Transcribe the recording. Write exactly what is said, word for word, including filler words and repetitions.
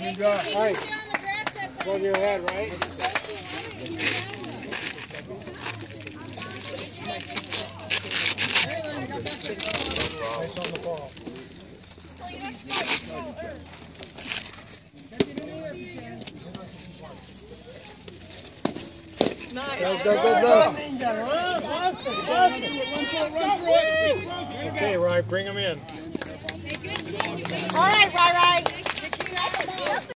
Good job. Hey, above your head, right? Nice on the ball. Nice. Go, go, go, go. Okay, Ryan, bring him in. All right, Rai Rai.